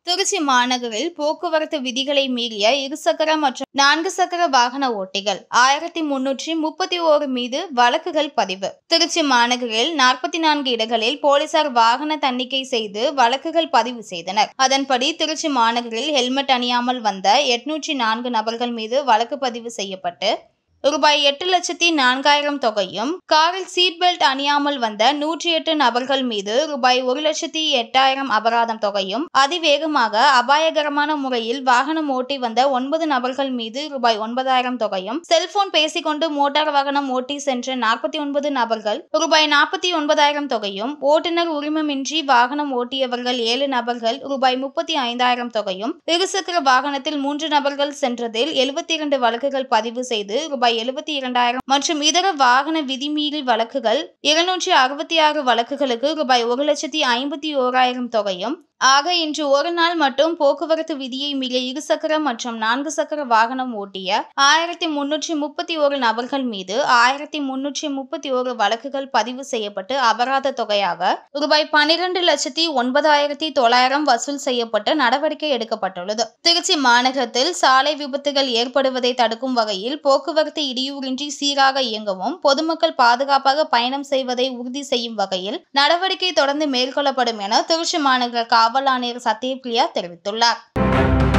திருச்சி மாநகரில் போக்குவரத்து விதிகளை மீறிய இருசக்கர மற்றும் 4 சக்கர வாகன ஓட்டிகள் 1331 மீது வழக்குகள் பதிவு. திருச்சி மாநகரில் 44 இடங்களில் போலீசார் வாகன தணிக்கை செய்து வழக்குகள் பதிவு செய்தனர். அதன்படி திருச்சி மாநகரில் ஹெல்மெட் அணியாமல் வந்த 804 நபர்கள் மீது வழக்கு பதிவு செய்யப்பட்டு ரூபாய் 8,04,000 தொகையும், காரில் சீட் பெல்ட் அணியாமல் வந்த 108 நபர்கள் மீது ரூபாய் 1,08,000 அபராதம் தொகையும், அதிவேகமாக அபாயகரமான முறையில் வாகனம் ஓட்டி வந்த 9 நபர்கள் மீது ரூபாய் 9,000 தொகையும், செல்போன் பேசிக்கொண்டு மோட்டார் வாகனம் ஓட்டி சென்ற 49 நபர்கள் ரூபாய் 49,000 தொகையும், ஓட்டுநர் உரிமமின்றி வாகனம் ஓட்டியவர்கள் 7 நபர்கள் ரூபாய் 35,000 தொகையும், இருசக்கர வாகனத்தில் 3 நபர்கள் சென்றதில் 72 வழக்குகள் பதிவு செய்து ரூபாய் 72,000 மற்றும் இதர வாகன விதிமீறல் வழக்குகள் 266 வழக்குகளுக்கு ரூபாய் 1,51,000 தொகையும். ஆக இன்று ஒரு நாள் மட்டும் போக்குவரத்து விதியை மீறிய இருசக்கர மற்றும் 4 சக்கர வாகனம் ஓட்டிய 1331 நபர்கள் மீது 1331 வழக்குகள் பதிவு செய்யப்பட்டு அபராத தொகையாக ரூபாய் 12,09,900 வசூல் செய்யப்பட்டு நடவடிக்கை எடுக்கப்பட்டுள்ளது. திருச்சி மாநகரத்தில் சாலை விபத்துகள் ஏற்படுவதை தடுக்கும் வகையில் போக்குவரத்து இடையூறின்றி சீராக இயங்கவும், பொதுமக்கள் பாதுகாப்பாக பயணம் செய்வதை உறுதி செய்யும் வகையில் நடவடிக்கை தொடர்ந்து மேற்கொள்ளப்படும் என திருச்சி மாநகர காவல் ஆணையர் சத்யபிரியா தெரிவித்துள்ளார்.